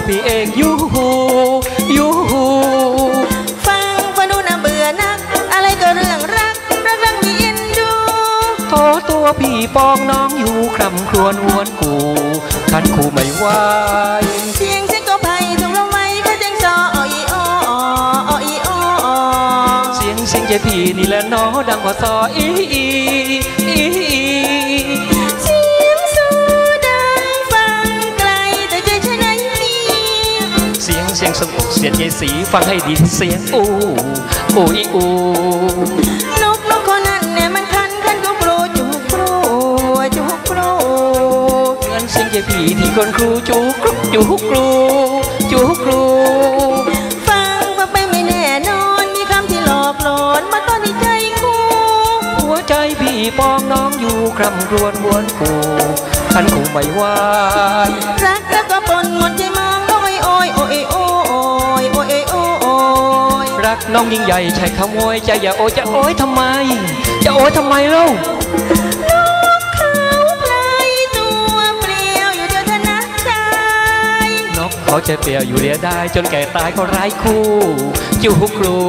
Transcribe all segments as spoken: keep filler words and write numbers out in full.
พี่เองยูฮูยูฮูฟังฟังดูน่าเบื่อนักอะไรก็เรื่องรักรักรักมีเอ็นดูโทตัวพี่ปองน้องอยู่คร่ำครวญหวนกูขันคู่ไม่ไหวเสียงเสียงก็ไผ่ถูกเราไว้ก็เสียงซออีโออีโอเสียงเสียงใจพี่นี่แหละน้อดังกว่าซออีอีอีเสียงสูดังฟังไกลแต่ใจฉันไหนมีเสียงเสียงสงบเสียงใจสีฟังให้ดีเสียงอูอูอีอูนกนกคนนั้นเนี่ยมันคันคันก็โปรจุกโปรจุกโปรเงินเสียงใจพี่ที่คนครูจุกครูจุกครูจุกครูฟังฟังไปไม่แน่นอนมีคำที่หลอกหลอนมาตอนที่ใจคู่หัวใจพี่ปองน้องอยู่คร่ำครวญหวนกูขันกูไม่ไหวรักแล้วก็ปนหมดใจมองโอ้ยโอ้ยโอ้ยโอ้ยโอ้ยโอ้ยโอ้ยรักน้องยิ่งใหญ่ใช่ขโมยใจอย่าโอยจะโอยทำไมจะโอยทำไมเล่านกเขาพลายตัวเปลี่ยวอยู่เดียวเธอนะชายนกเขาจะเปลี่ยวอยู่เดียวได้จนแก่ตายก็ไร้คู่จูกครู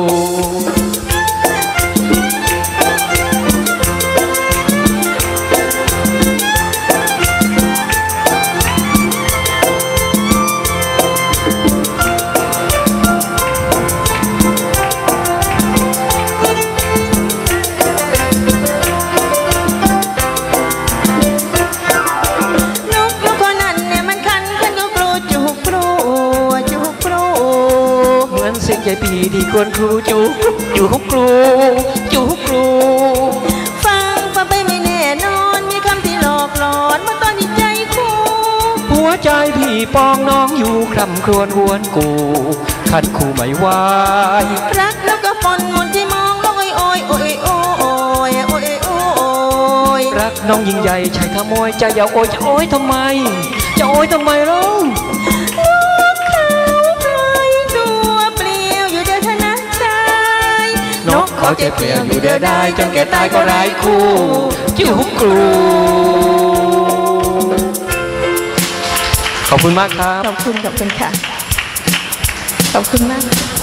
เสียงใจพี่ดีควรครูจูจูฮุกครูจูฮุกครูฟังฟังไปไม่แน่นอนมีคำที่หลอกหลอนมาตอนที่ใจคู่หัวใจพี่ปองน้องอยู่คร่ำครวญหวนกูขันคู่ไม่ไหวรักแล้วก็ปนมนที่มองโอ้ยโอ้ยโอ้ยโอ้ยโอ้ยโอ้ยรักน้องยิ่งใหญ่ใช่ขโมยใจอย่าโอยจะโอยทำไมจะโอยทำไมเล่านกเขาจะเปลี่ยนอยู่เดียวได้จนแก่ตายก็ไร้คู่จูกครูขอบคุณมากครับขอบคุณขอบคุณค่ะขอบคุณมาก